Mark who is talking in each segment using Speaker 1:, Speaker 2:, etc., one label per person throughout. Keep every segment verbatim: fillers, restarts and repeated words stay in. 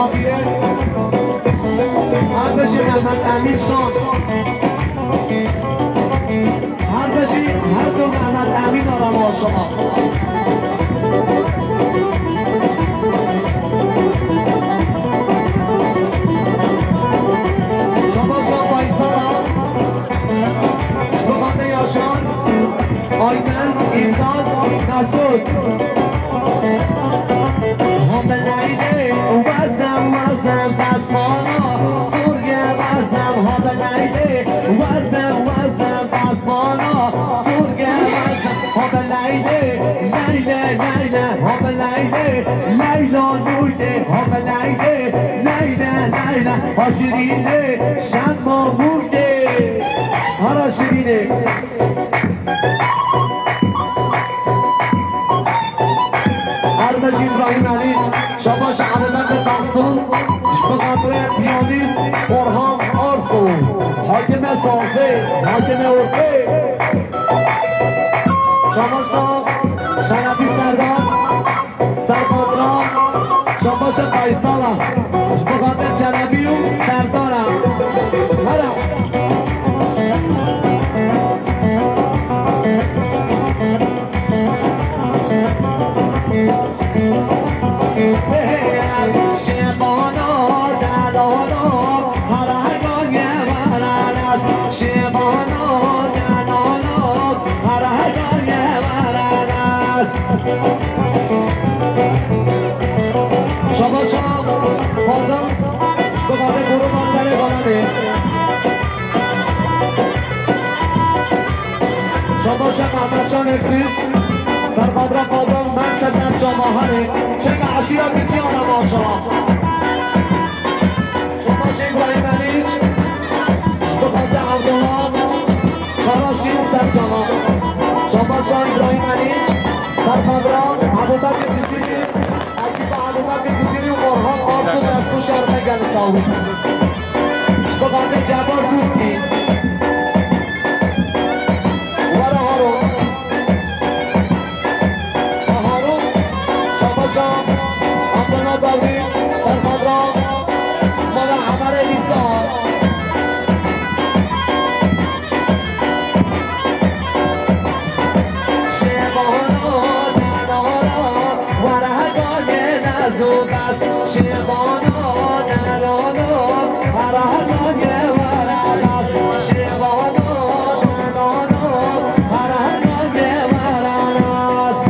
Speaker 1: صافیه هر بشی محمد امین شان هر بشی هر دو محمد امین آرام آشما شما شان بایسا بخانده یاشان آیمن ایمداد نسود هم بلعیده وزم وزم بسمانا سرگه وزم ها بلعیده وزم وزم بسمانا سرگه وزم ها بلعیده لیله لیله ها بلعیده لیلا نویده ها بلعیده لیله لیله ها شیرینه شما مویده هارا شیرینه هرمش ابراهیم علی شباش عبدالله تقسون بقدر پیانیست برهان آرسو حاکم سازه حاکم ارده شباش شرفی سردار سرخادران شباش قایستالا بقدر جنبی و سردارم هرم شبانا دلالا هر هرگاه ورن است شبانا دلالا هر هرگاه ورن است شما شام خواندم بقاطع گروه منصر بانده شما شام محمد شان اکسیز سرخادران فادران من سسم شما هره چه عشیرا بیچی آرم آشا شما شین ابراهیم علیج بخانده عبدالله فراشین سر جما شما شان ابراهیم علیج سرخادران ابوبکر جزیری اکیب ابوبکر جزیری و مرهان آرزو دستو شرمه گل ساوی بخانده جبار دوستی وره هارو عبدالله داوری سرخادران مال عمر لیسا شبانا دلالا ورهگاه نزود است شبانا دلالا ورهگاه ورد است شبانا دلالا ورهگاه ورد است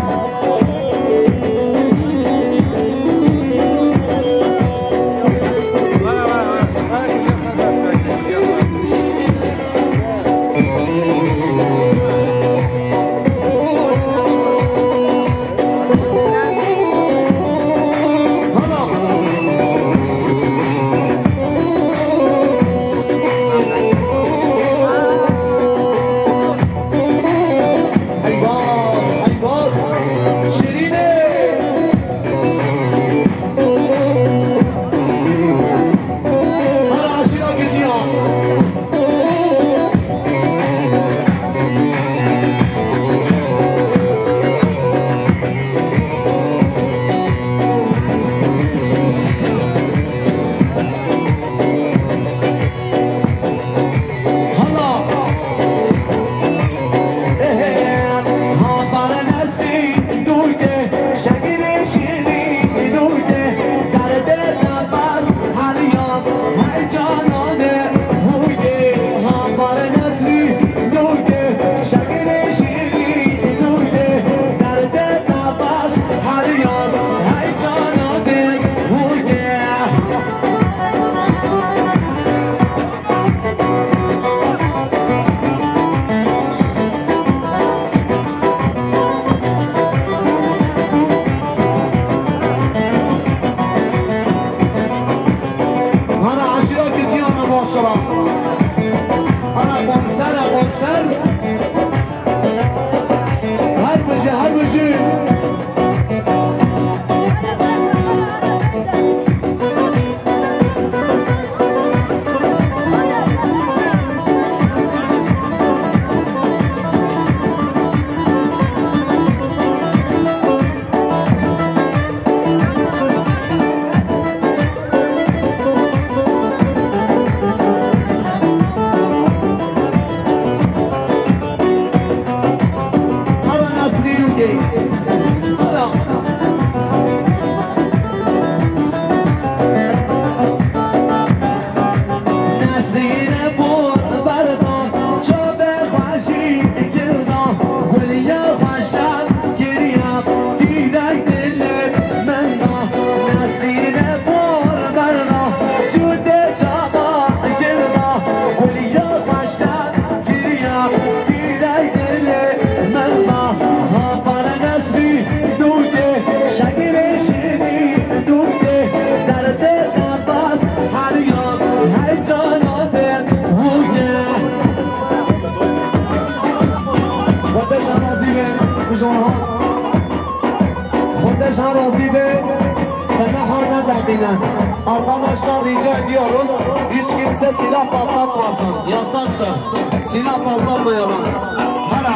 Speaker 1: خودشان راضی به سنه ها ندردینن. Arkadaşlar rica ediyoruz, hiç kimse silah patlatmasın, yasaktır. Silah patlatmayalım. Hala.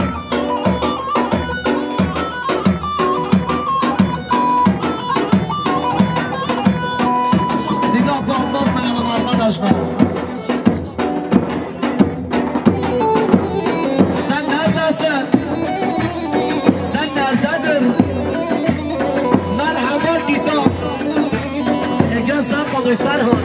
Speaker 1: Silah patlatmayalım arkadaşlar. Sen neredesin? Sen nerededir? Merhaba kitap. Ege sen konuşsan ha.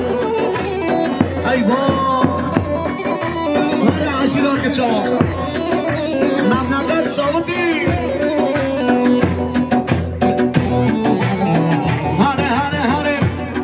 Speaker 1: Eyvah. Hara aşirar geçer. Memleket Saudi. Hare hare hare.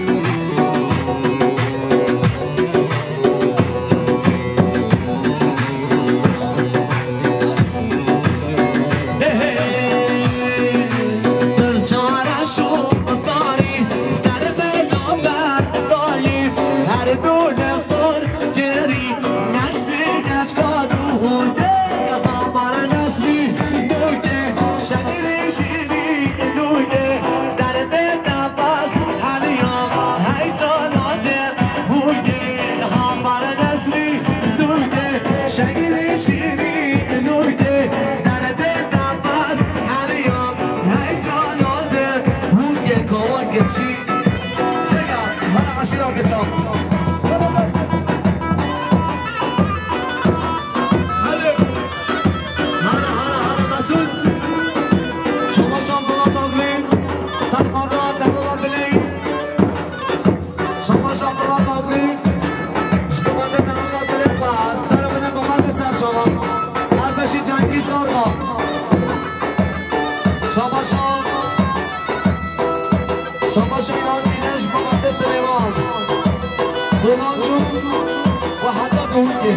Speaker 1: شماش ایران اینش مقدس سلیمان غلامجون و حتی دونگی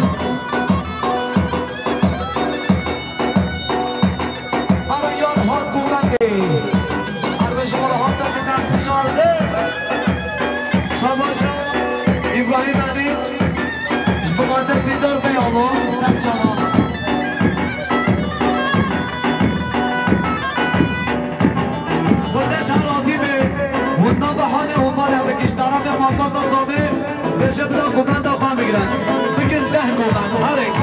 Speaker 1: آره یار هات بورنگی آره شما رو هات داشت دست نشارده شماش ابراهیم علیج مقدسی دار بیانون سب شما خودش راضی به اونا به حال اونوال هم بکش طرف ماکات آزامه بشه بدا خوبن دا خواه بگیرن بگیر ده گوبن هرک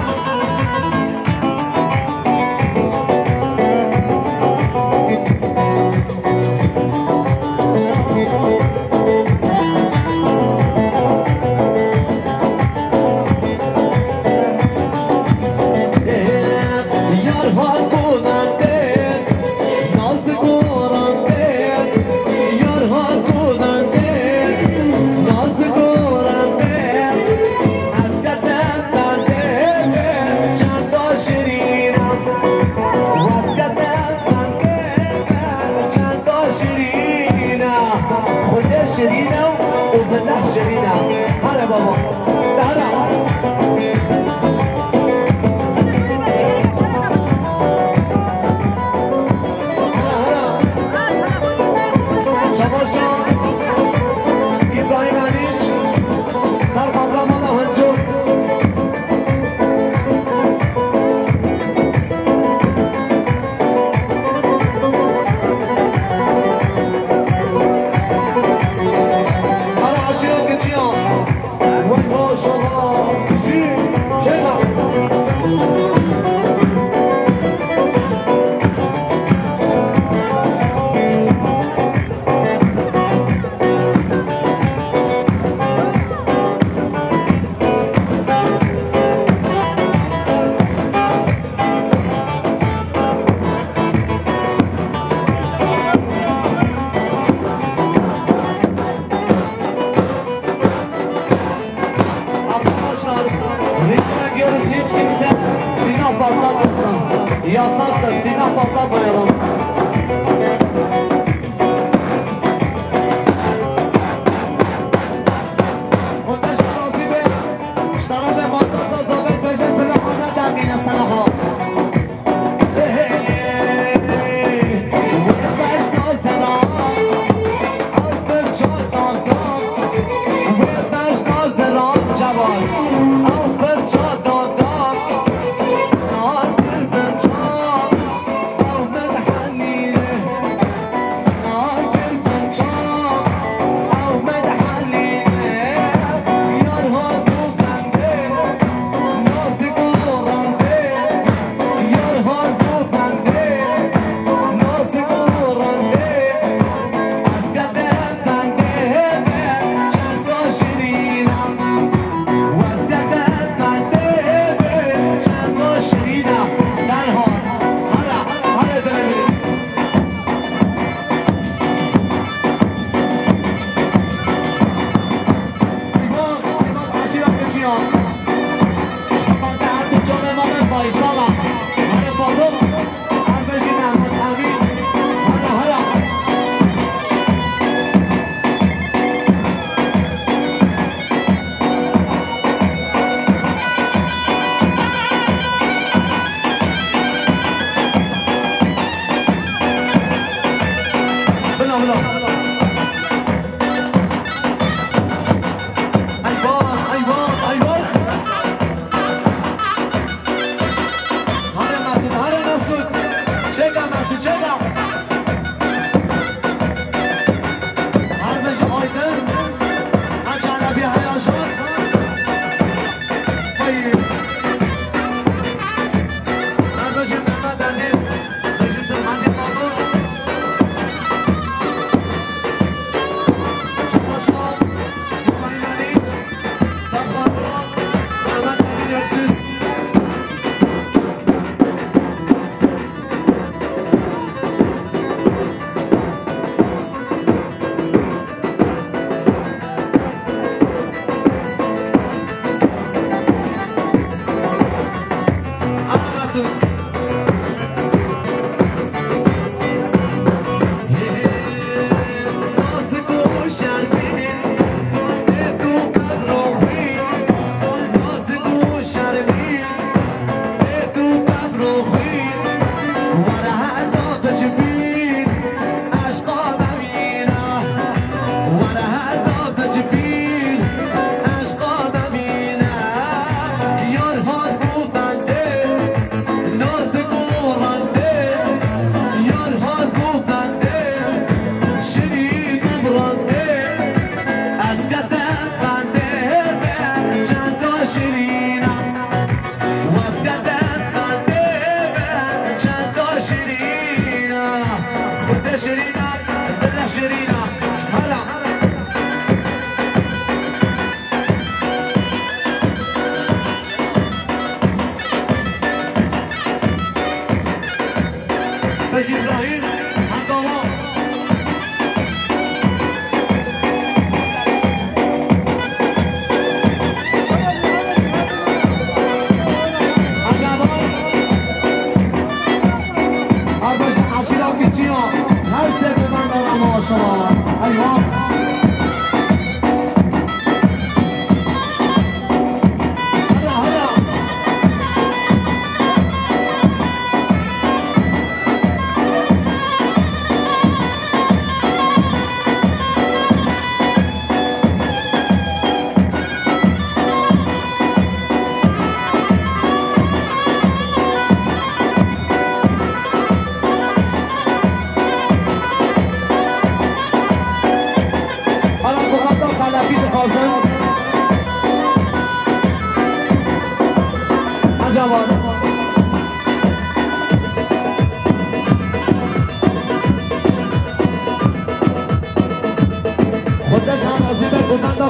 Speaker 2: Ask them,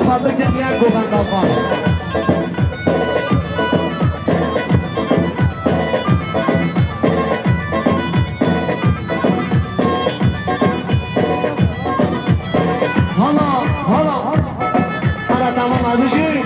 Speaker 1: بخاطر که میان گوهندافان حالا حالا حالا تمام بشی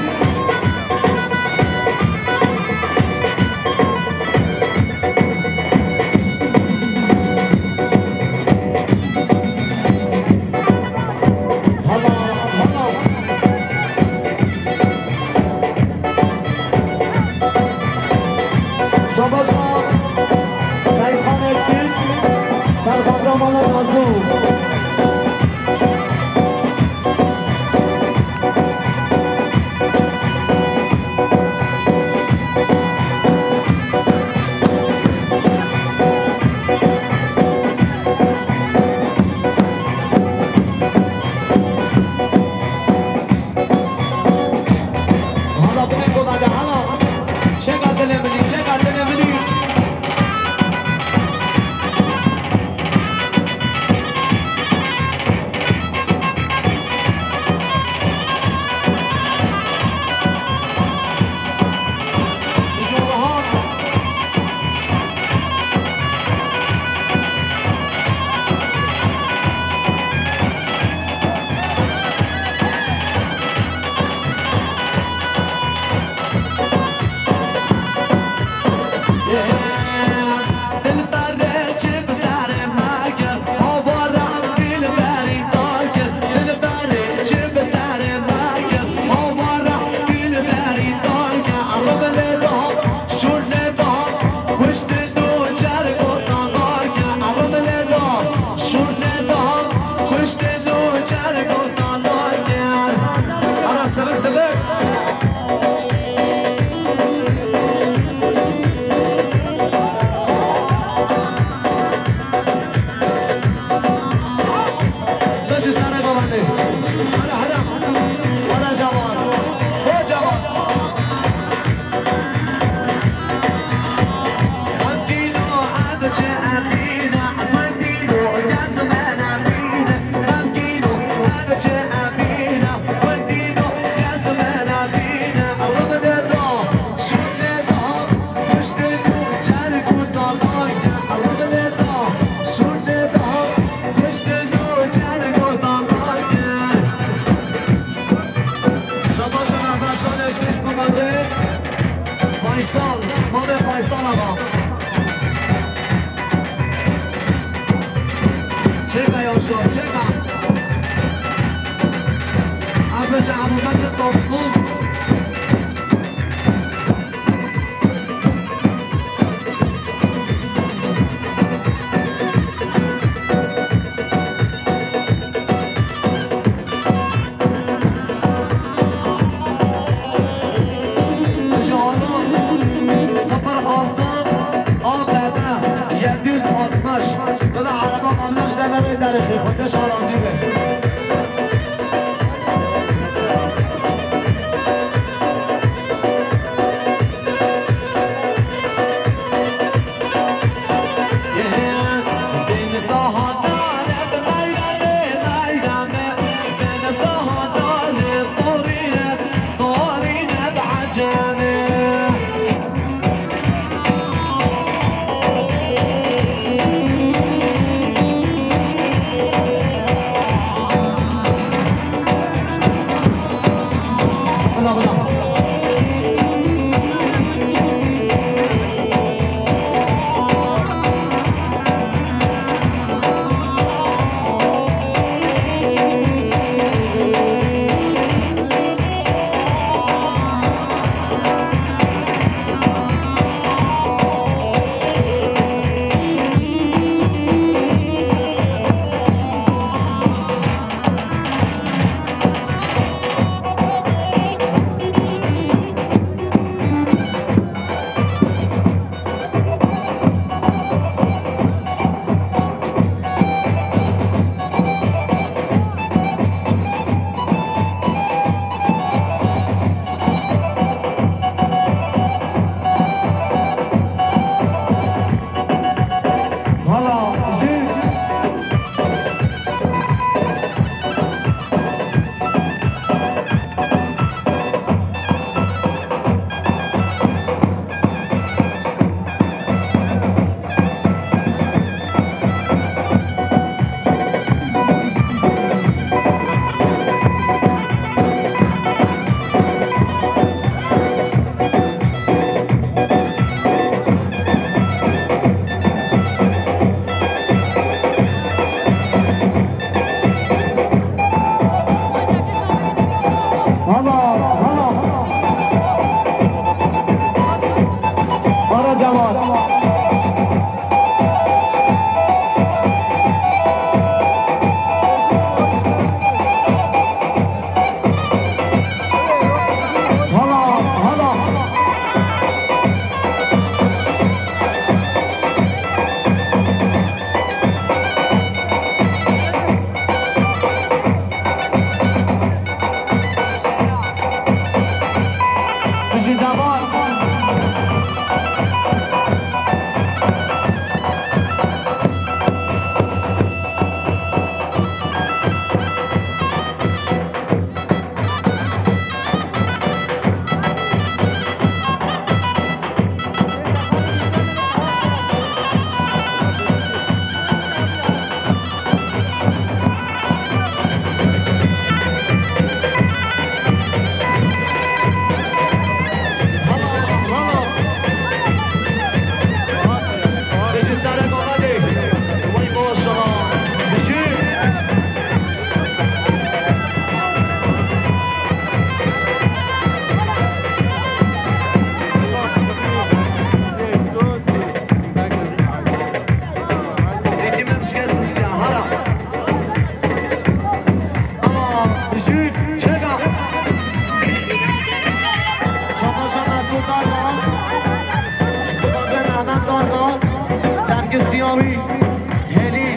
Speaker 1: اسلامی هلی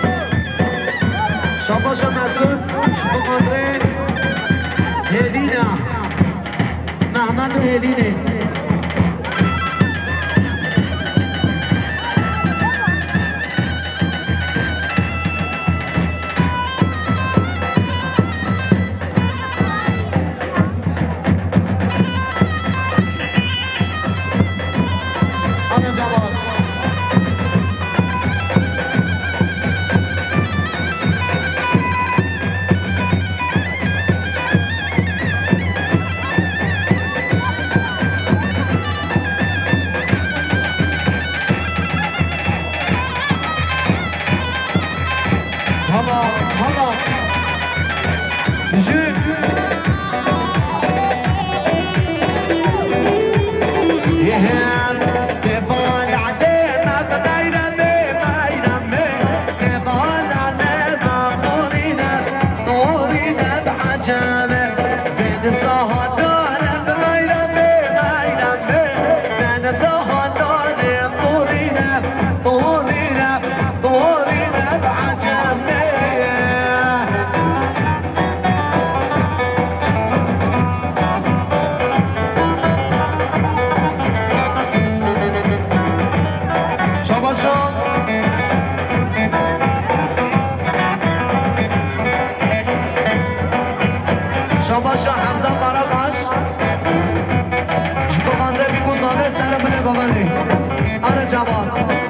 Speaker 1: شباشا مسعود شبقادره هلینا محمد و هلینه شباشا حمزه براغاش شبقانده بیگوزانه سر بله بابنی آره جوان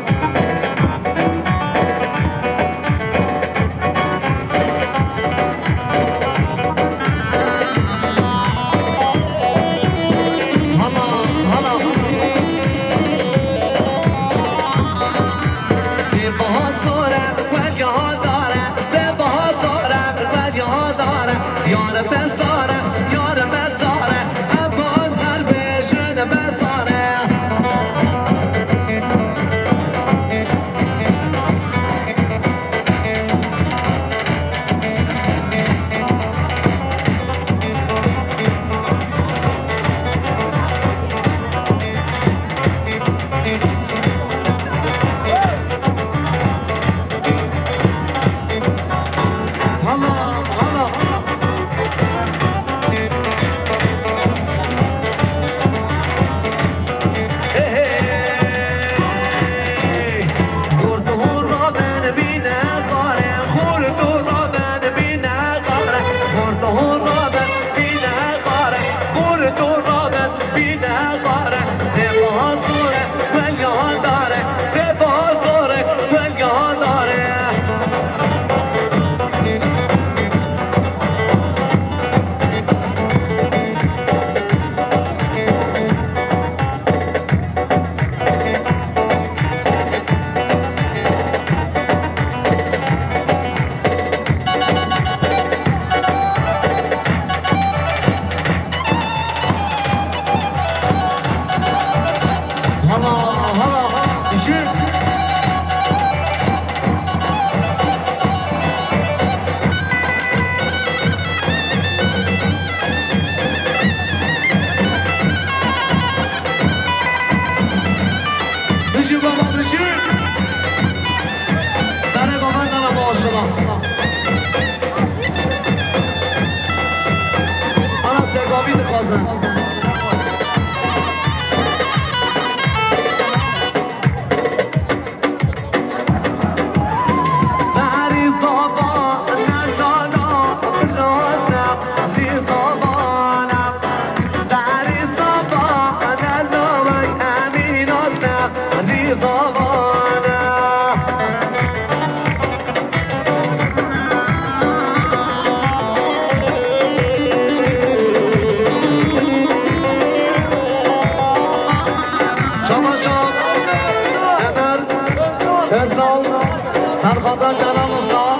Speaker 1: سرخاطر جلال استاد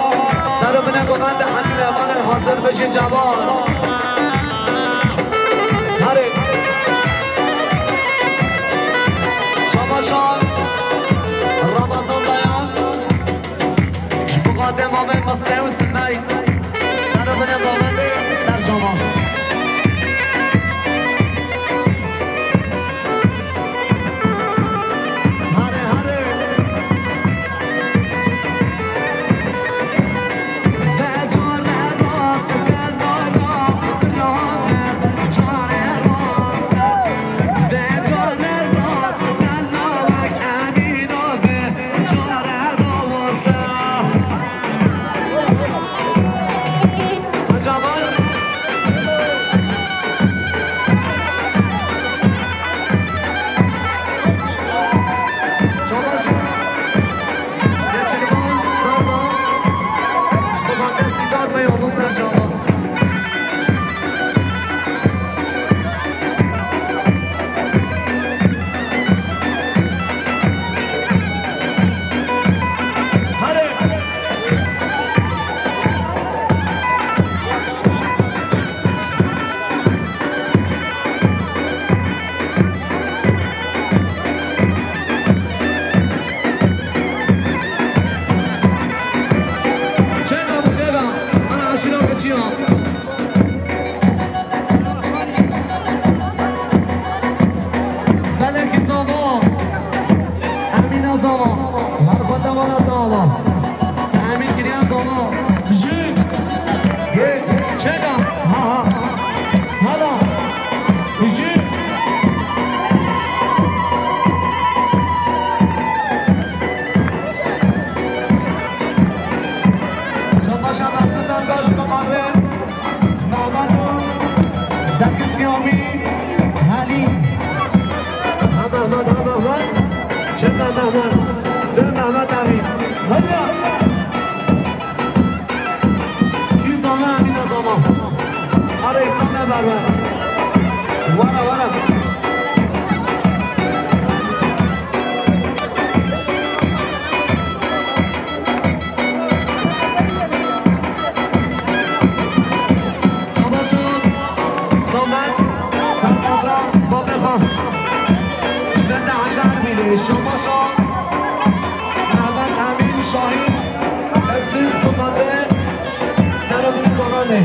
Speaker 1: سر بینه گوند همین امان حاضر بشین جوان هره شباشان رمضان دیان شبقات امام مصنع و سمی سر بینه گوند سر جوان بابا جيب جيب چرا ها هلا جيب شما شما سدان داشت بقاره بابا دک سیامی هلی محمد محمد چرا محمد دل محمد امین هلا آره اسلام نبر من ورا ورا شما سامن سرخدرم با بخوام به دهندر میره شما شما محمد امین شاهین اکسیز کمانده سر بودی بانانه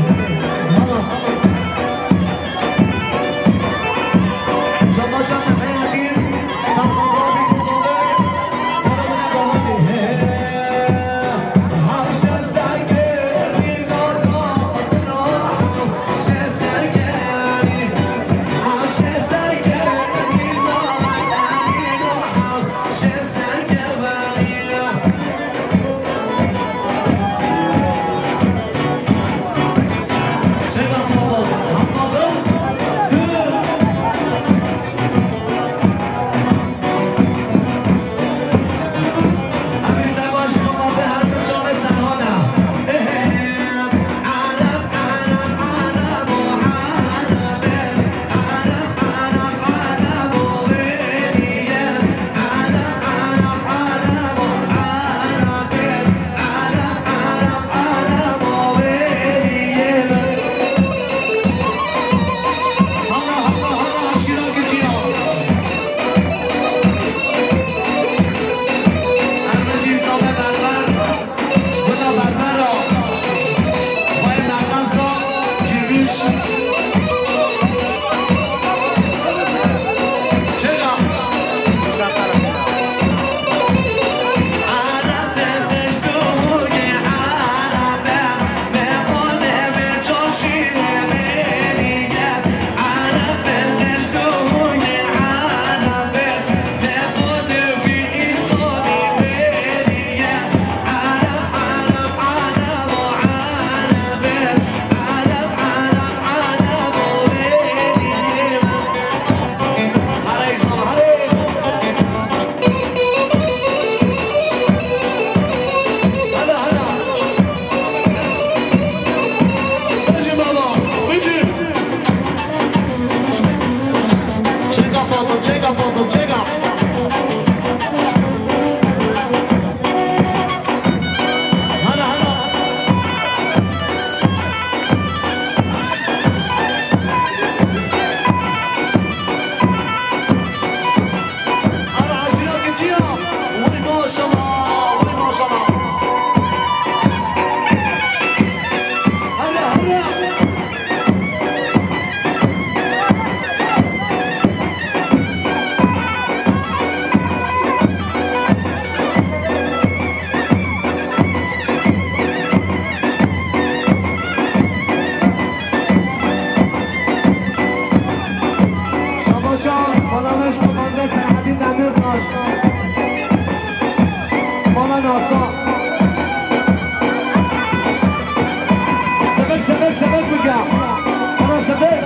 Speaker 1: سبک سبک سبک بگم انا سبک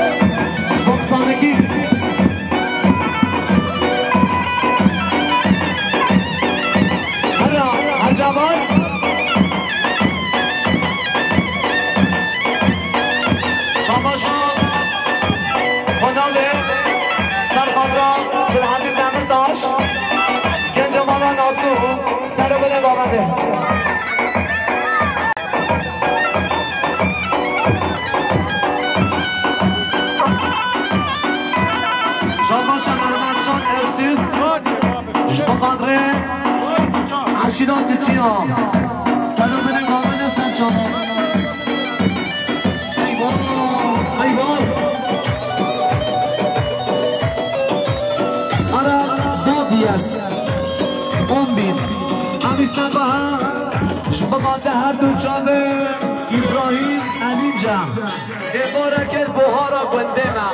Speaker 1: بکسانگی هلا عجبان شاماشان خدا به سرخادران سلحدی نمید داشت گنج مالا ناسو سر بده بابنده Andre Aşirat içiyor sarı beni kavana saçam Eyvah Eyvah Arap Bodiyas on bin Amistan Bahar Şubamada هر دو جامه ابراهیم علی جم مبارکت بهارا گنده ما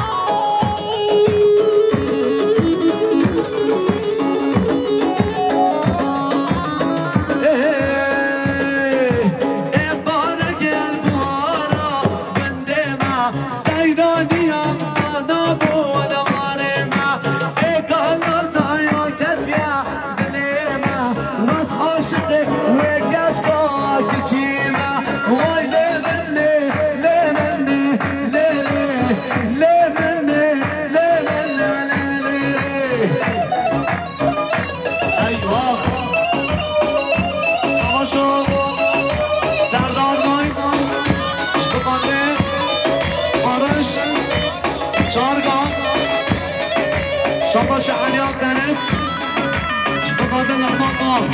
Speaker 1: شاباش علیان دنس شبقاده لحظات آه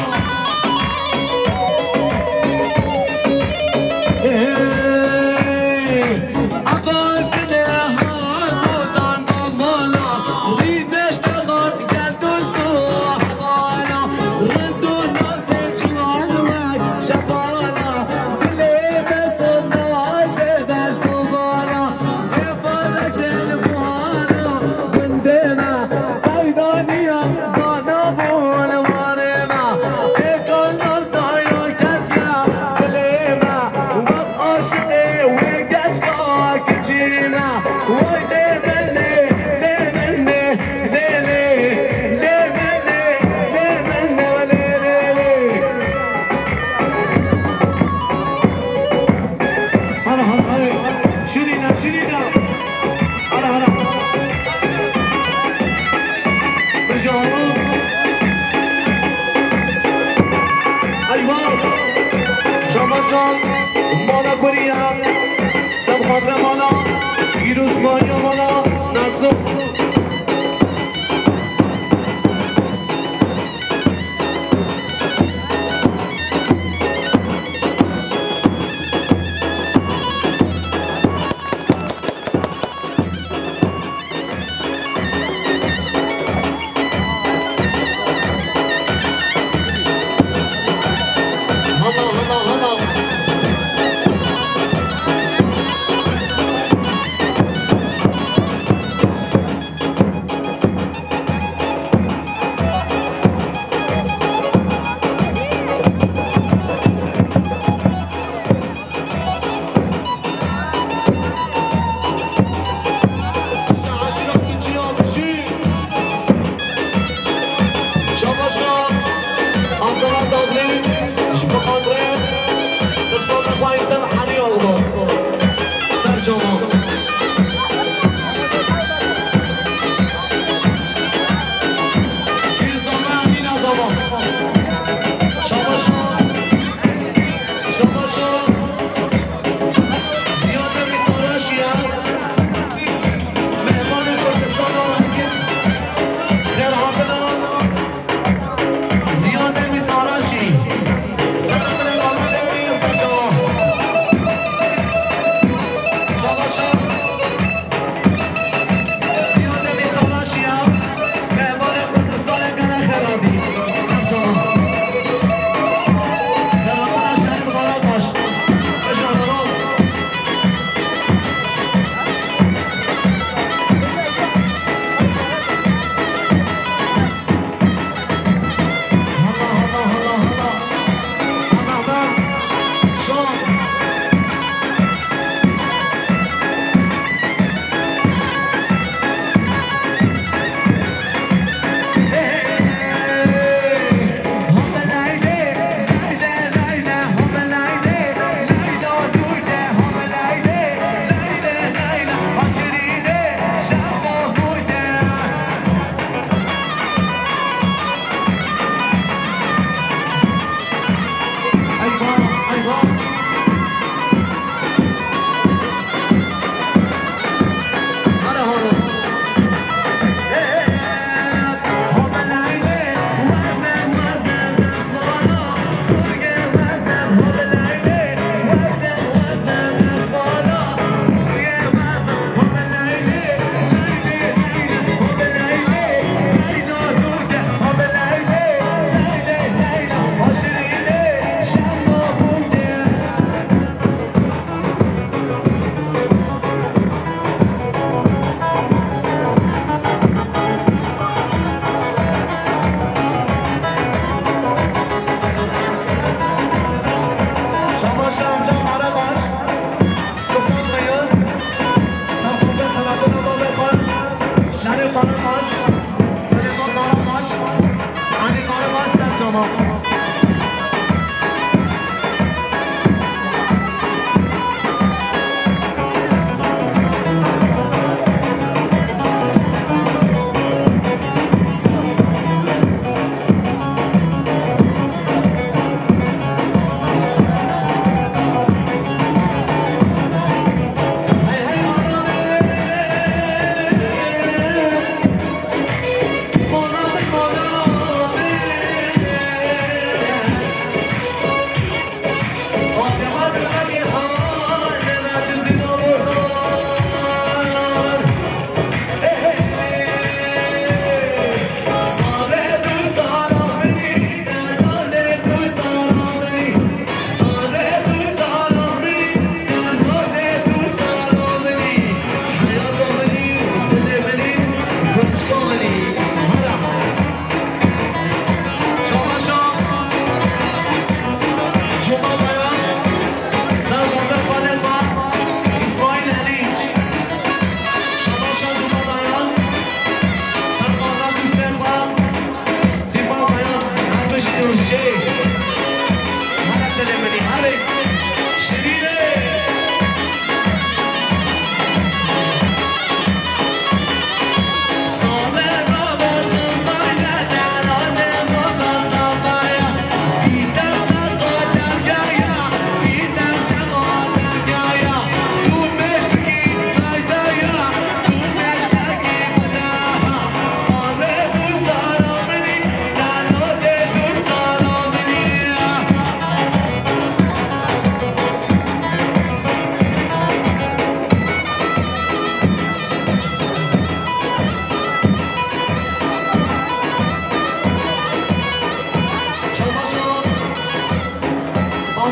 Speaker 1: اول کنه ها بودن مالا وی نشتخان گل دوستو حوالا رندو نازل جوان وک شبالا دلی بسن نازل دشت و بالا افالک البوانا گنده ما سیدانیم بانا بول وارما اکان نردایا کجا دلی ما وقت عاشقه وی گج با کچینا وی دیمنه دیمنه دیلی دیمنه دیمنه ولی لیلی هلا هلا هلا شیرینم شیرینم هلا هلا بجانم ایوان شما جان مانا بریم سب خاطر مانا پیروز مانی و مانا نصف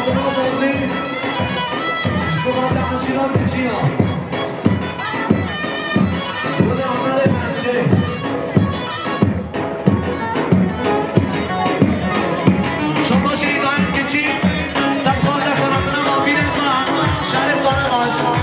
Speaker 1: عبدالله بغلی شکومت عشیران کشیان بوده عمر منجه شما شهیدان کچی سبخار دکناتون مافین اتوان شهر طارق آش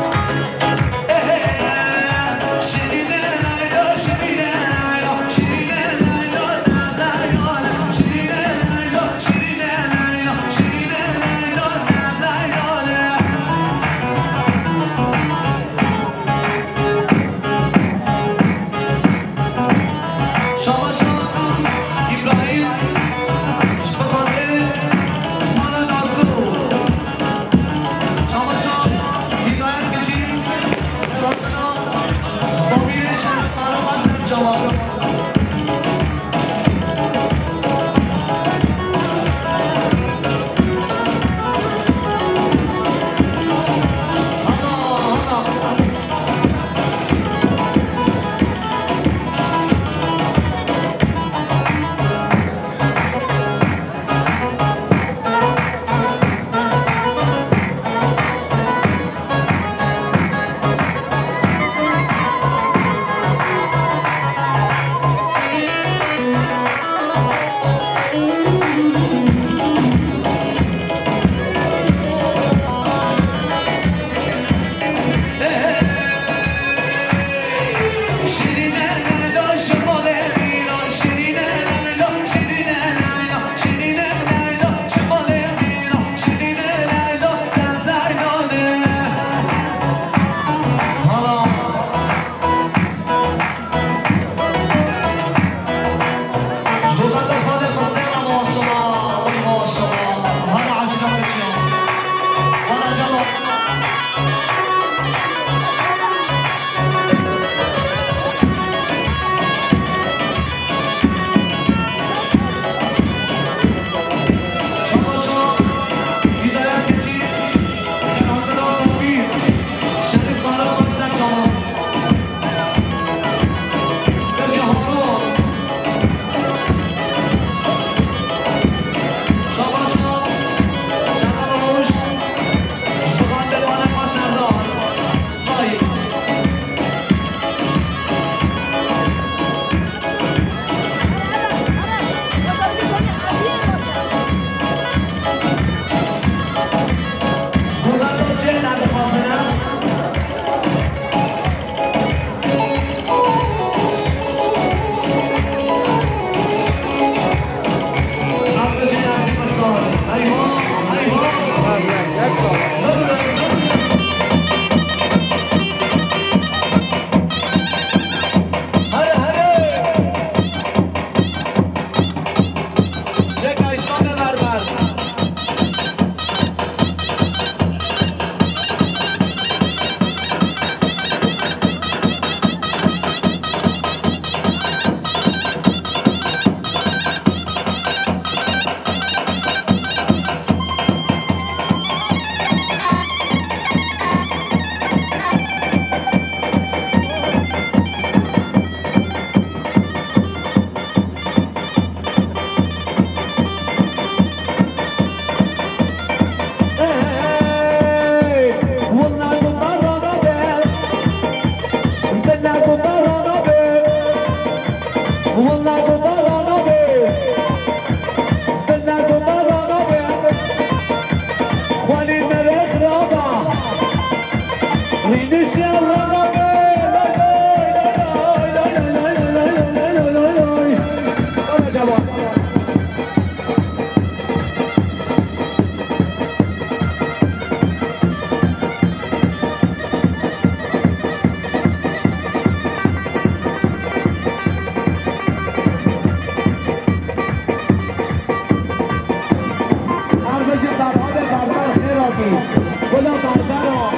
Speaker 2: گلا بربر ها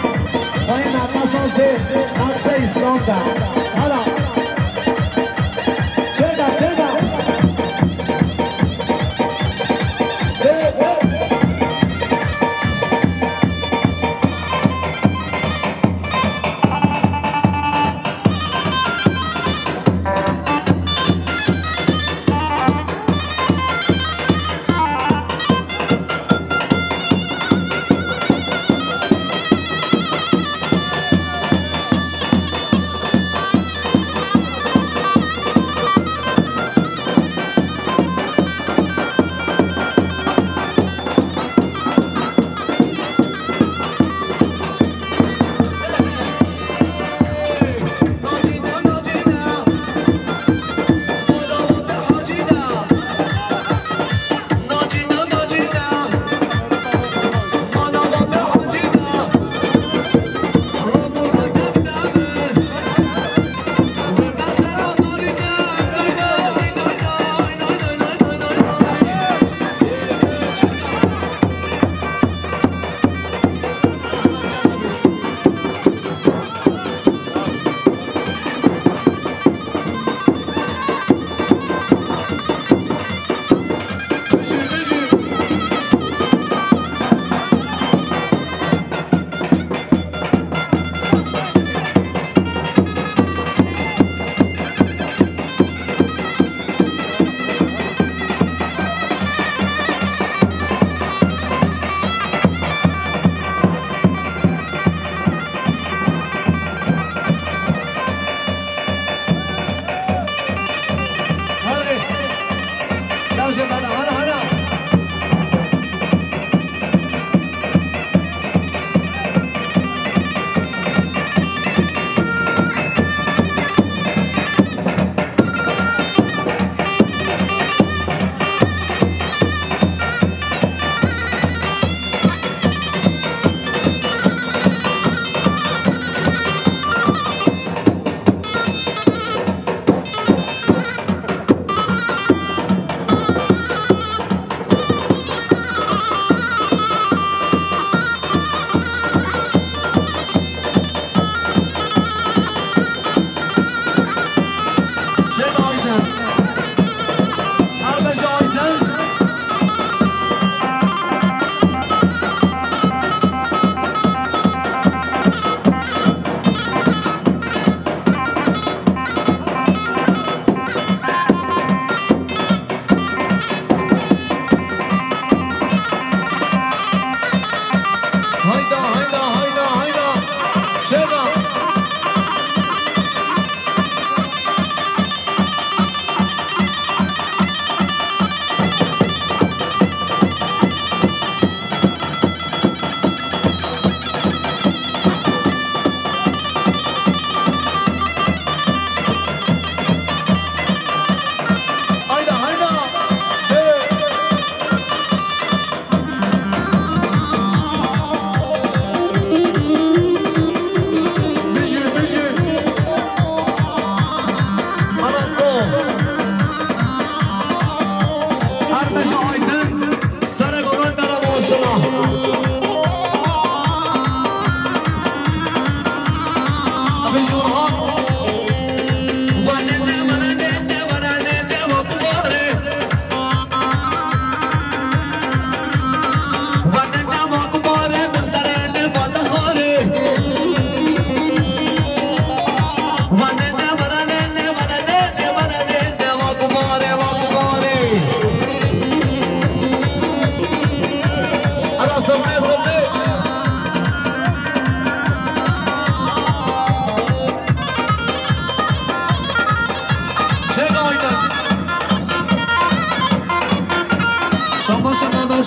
Speaker 2: پای نفس ها زد نفس اسلام در حالا چه در چه در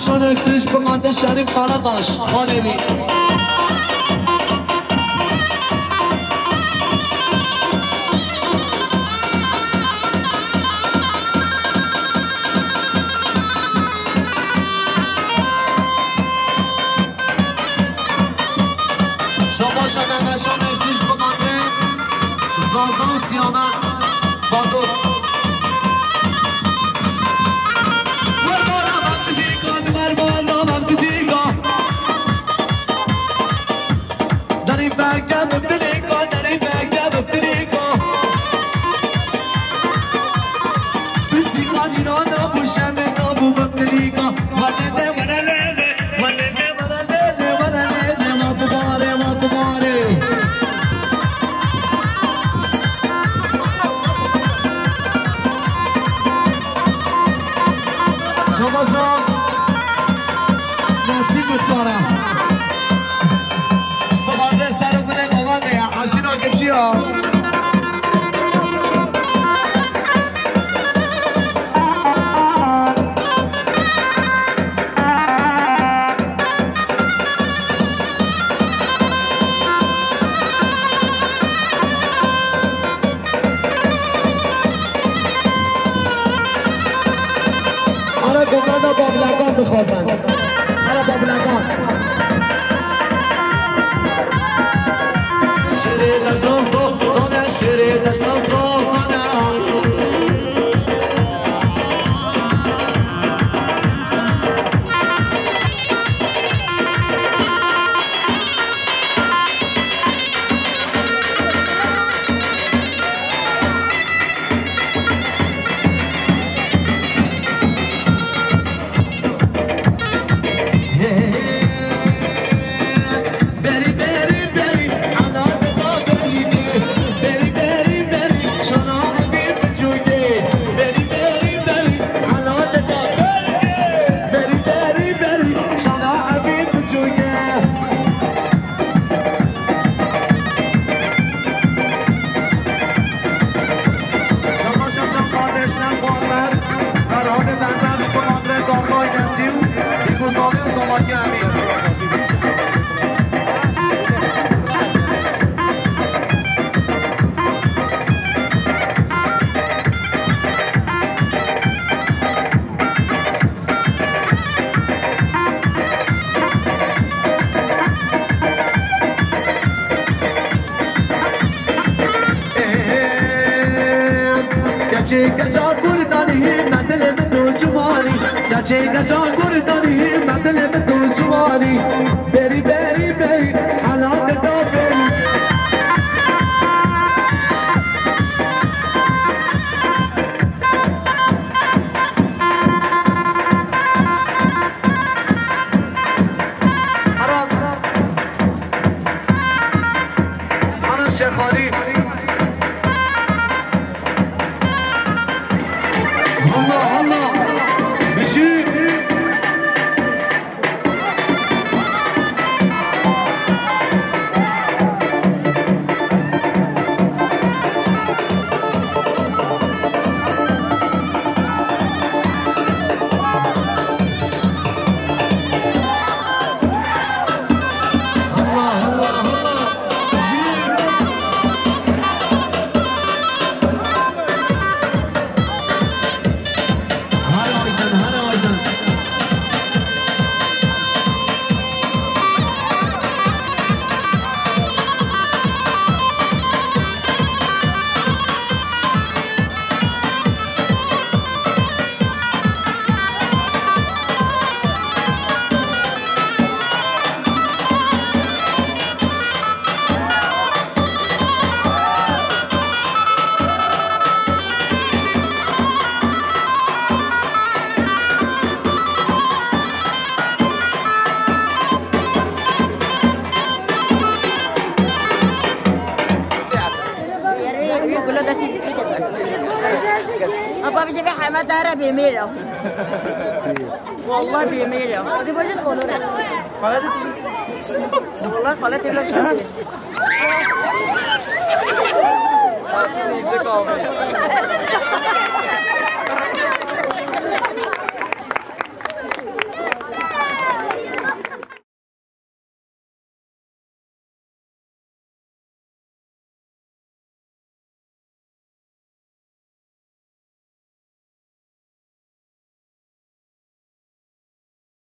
Speaker 1: نقشان اکسش بقانده شریف قرقاش خانوی شباشا نقشان اکسش بقانده زازان سیامن بادو بخوازن هر بابلگان شیره دشتان صوفانه شیره دشتان صوفانه Chega jagor dani nadle me do jwani chega jagor dani nadle me do jwani beri beri beri halat do beri ara ara shekhari
Speaker 3: أبغى بيجي حماد دارا بيميله والله بيميله دي بوجه خلونا والله خلت يبلغ